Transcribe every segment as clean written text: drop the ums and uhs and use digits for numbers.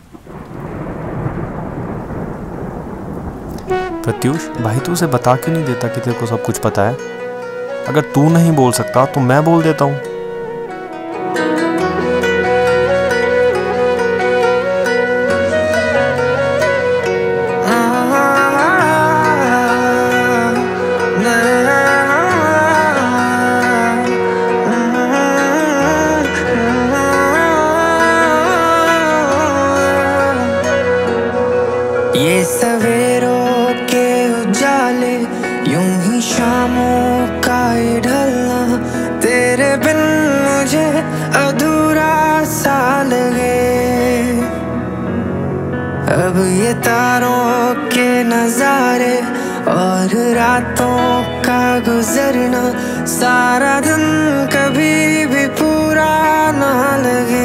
प्रत्युष भाई, तू उसे बता क्यों नहीं देता कि तेरे को सब कुछ पता है? अगर तू नहीं बोल सकता तो मैं बोल देता हूँ। ये सवेरों के उजाले, यूं ही शामों का ये ढलना, तेरे बिन मुझे अधूरा सा लगे। अब ये तारों के नजारे और रातों का गुजरना, सारा दिन कभी भी पूरा ना लगे।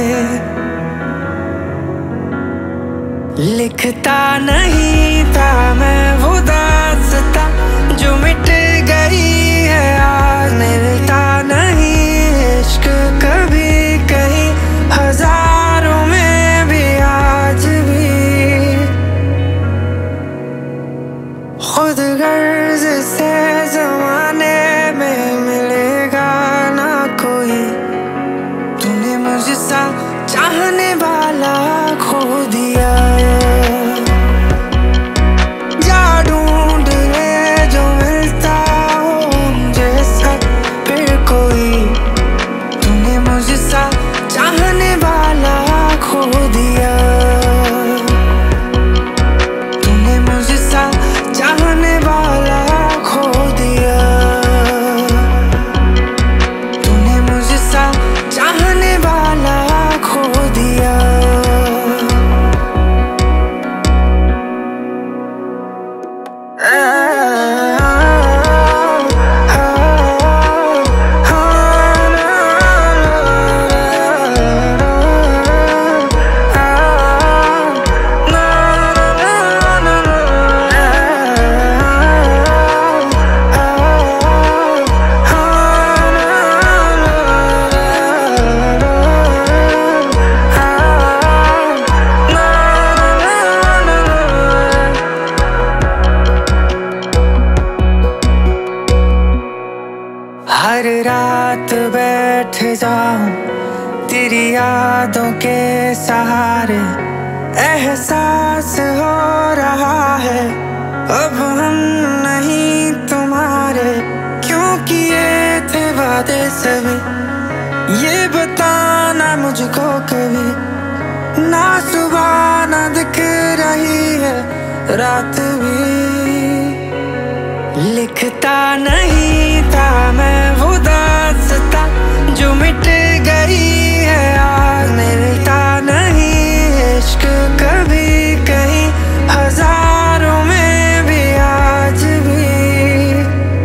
लिखता नहीं था मैं वो दास्तां जो मिट गई है आज, मिलता नहीं इश्क कभी कहीं हजारों में भी आज भी। खुद गर्ज से जमाने में मिलेगा ना कोई, तूने मुझसा चाहने वाला खो दिया। हर रात बैठ जाऊं तेरी यादों के सहारे, एहसास हो रहा है अब हम नहीं तुम्हारे। क्यों किए थे वादे सभी, ये बताना मुझको कभी, ना सुबह ना दिख रही है रात भी। लिखता नहीं था मैं वो दास्तां जो मिट गई है आज, मिलता नहीं इश्क कभी कहीं हजारों में भी आज भी।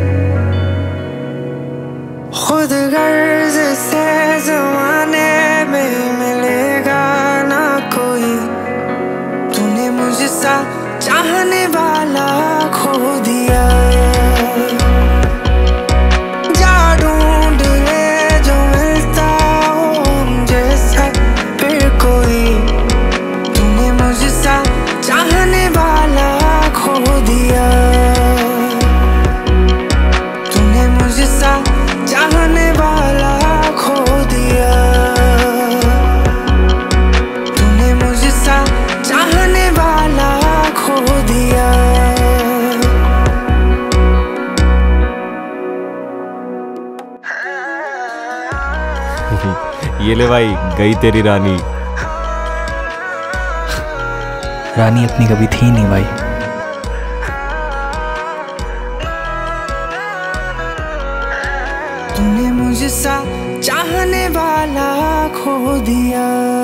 खुद गर्ज से जमाने में मिलेगा ना कोई, तूने मुझसा चाहने वाला खो दिया। ये ले भाई, गई तेरी रानी। रानी अपनी कभी थी नहीं भाई। तूने मुझसा चाहने वाला खो दिया।